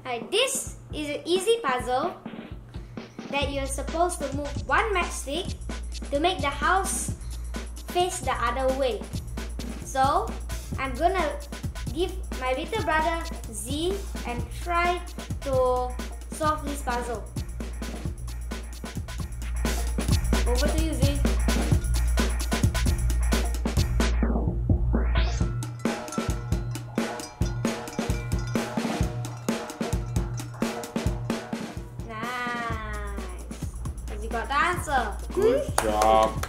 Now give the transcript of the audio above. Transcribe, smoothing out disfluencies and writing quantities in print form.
This is an easy puzzle that you're supposed to move one matchstick to make the house face the other way. So I'm gonna give my little brother Z and try to solve this puzzle. Over to you, Z. Nice. You got the answer. Good job.